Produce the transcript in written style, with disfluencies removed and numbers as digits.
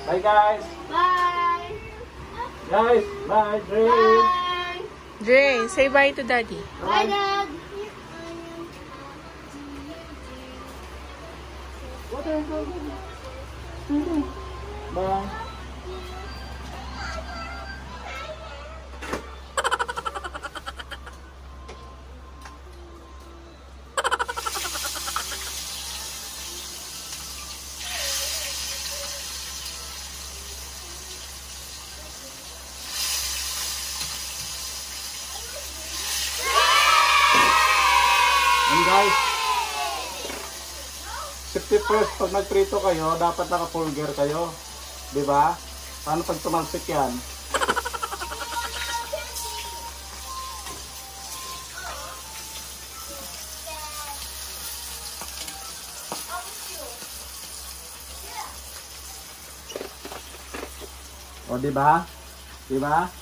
Bye guys. Bye. Guys, bye. Dre. Bye. Dre, say bye to Daddy. Bye, Dad. Bye. And guys, safety first, pag nagprito kayo, dapat naka-full gear kayo. Diba? Paano pag tumalsik yan? O diba? Diba?